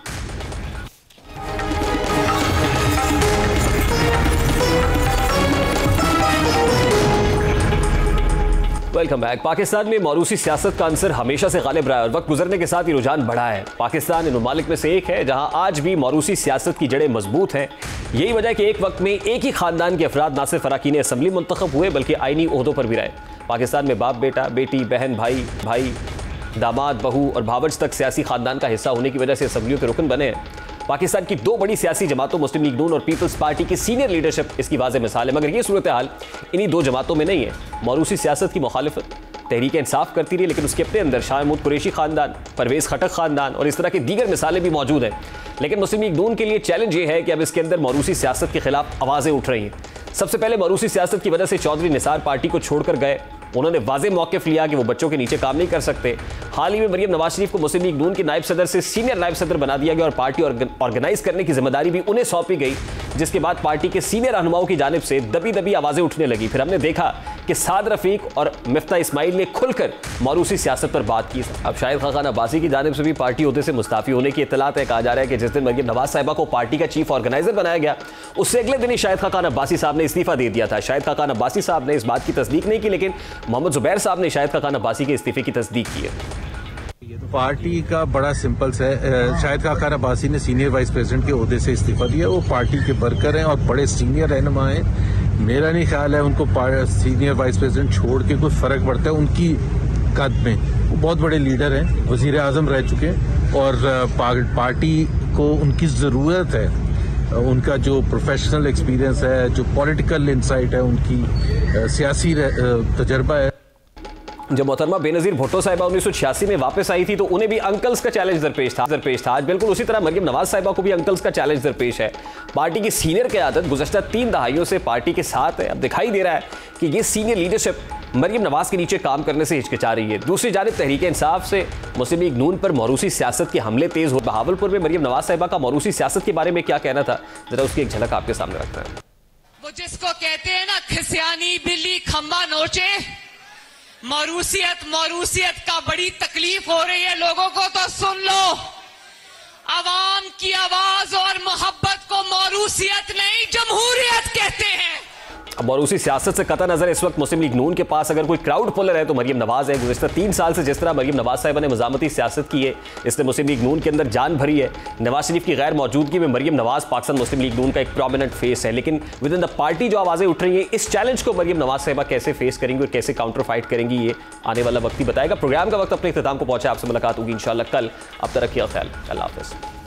Welcome back. पाकिस्तान में मौरूसी सियासत का अंसर हमेशा से गालिब रहा है और वक्त गुजरने के साथ ये रुझान बढ़ा है। पाकिस्तान इन ममालिक में से एक है जहां आज भी मौरूसी सियासत की जड़ें मजबूत हैं। यही वजह है कि एक वक्त में एक ही खानदान के अफराद न सिर्फ अरकान असम्बली मुंतखब हुए बल्कि आईनी ओहदों पर भी रहे। पाकिस्तान में बाप बेटा, बेटी, बहन, भाई, दामाद, बहू और भावज तक सियासी खानदान का हिस्सा होने की वजह से असम्बलियों के रुकन बने हैं। पाकिस्तान की दो बड़ी सियासी जमातों मुस्लिम लीग नून और पीपल्स पार्टी की सीनियर लीडरशिप इसकी वाज़ेह मिसाल है, मगर ये सूरत हाल इन्हीं दो जमातों में नहीं है। मौरूसी सियासत की मुखालिफत तहरीक इंसाफ करती रही, लेकिन उसके अपने अंदर शाह महमूद कुरैशी खानदान, परवेज़ खटक खानदान और इस तरह की दीगर मिसालें भी मौजूद हैं। लेकिन मुस्लिम लीग नून के लिए चैलेंज ये है कि अब इसके अंदर मौरूसी सियासत के खिलाफ आवाज़ें उठ रही हैं। सबसे पहले मौरूसी सियासत की वजह से चौधरी निसार पार्टी को छोड़कर गए। उन्होंने वाज़े मौक़िफ़ लिया कि वो बच्चों के नीचे काम नहीं कर सकते। हाल ही में मरियम नवाज शरीफ को मुस्लिम लीग नून के नायब सदर से सीनियर नायब सदर बना दिया गया और पार्टी ऑर्गेनाइज करने की जिम्मेदारी भी उन्हें सौंपी गई, जिसके बाद पार्टी के सीनियर रहनुमाओं की जानिब से दबी दबी आवाज़ें उठने लगी। फिर हमने देखा कि साद रफीक और मिफ्ता इस्माइल ने खुलकर मौरूसी सियासत पर बात की। अब शाहिद खाकान अब्बासी की जानिब से भी पार्टी ओहदे से मुस्ताफ़ी होने की इत्तलात है। कहा जा रहा है कि जिस दिन मरियम नवाज साहिबा को पार्टी का चीफ ऑर्गेनाइजर बनाया गया, उससे अगले दिन ही शाहिद खाकान अब्बासी साहब ने इस्तीफा दे दिया था। शाहिद खाकान अब्बासी साहब ने इस बात की तस्दीक नहीं की, लेकिन मोहम्मद जुबैर साहब ने शाहिद खाकान अब्बासी के इस्तीफे की तस्दीक की है। पार्टी का बड़ा सिंपल है, शाहिद खाकान अब्बासी ने सीनियर वाइस प्रेसिडेंट के ओहदे से इस्तीफा दिया। वो पार्टी के वर्कर हैं और बड़े सीनियर रहनुमा हैं। मेरा नहीं ख्याल है उनको सीनियर वाइस प्रेसिडेंट छोड़ के कोई फर्क पड़ता है उनकी कद में। वो बहुत बड़े लीडर हैं, वजीर आजम रह चुके हैं और पार्टी को उनकी ज़रूरत है। उनका जो प्रोफेशनल एक्सपीरियंस है, जो पॉलिटिकल इंसाइट है, उनकी सियासी तजर्बा है। जब मोहतरमा बेनज़ीर भुट्टो साहिबा 1986 में वापस आई थी तो उन्हें भी अंकल्स का चैलेंज दरपेश था। आज बिल्कुल उसी तरह मरियम नवाज साहिबा को भी अंकल्स का चैलेंज दरपेश है। पार्टी की सीनियर क़यादत गुज़श्ता 3 दहाइयों से पार्टी के साथ है। अब दिखाई दे रहा है कि ये सीनियर लीडरशिप मरियम नवाज के नीचे काम करने से हिचकिचा रही है। दूसरी जानिब तहरीक इंसाफ से मुस्लिम लीग नून पर मौरूसी सियासत के हमले तेज हो। बहावलपुर में मरियम नवाज साहिबा का मौरूसी सियासत के बारे में क्या कहना था, जरा उसकी एक झलक आपके सामने रखते हैं। वो जिसको कहते हैं ना, खिसियानी बिल्ली खंबा नोचे। मौरूसियत का बड़ी तकलीफ हो रही है लोगों को, तो सुन लो। अवाम की आवाज और मोहब्बत को मौरूसियत नहीं, जमहूरियत कहते हैं। अब मौरूसी सियासत से कतई नजर इस वक्त मुस्लिम लीग नून के पास अगर कोई क्राउड पुलर है तो मरियम नवाज है। गुज़श्ता 3 साल से जिस तरह मरियम नवाज साहिबा ने मज़ामती सियासत की है, इसने मुस्लिम लीग नून के अंदर जान भरी है। नवाज शरीफ की गैर मौजूदगी में मरियम नवाज पाकिस्तान मुस्लिम लीग नून का एक प्रोमिनेंट फेस है। लेकिन विद इन द पार्टी जो आवाज़ें उठ रही हैं, इस चैलेंज को मरियम नवाज साहिबा कैसे फेस करेंगी और कैसे काउंटर फाइट करेंगी, ये आने वाला वक्त ही बताएगा। प्रोग्राम का वक्त अपने इख्तिताम को पहुंचा। आपसे मुलाकात होगी इंशाल्लाह कल। अब तक रखिए ख्याल। अल्लाह हाफ़िज़।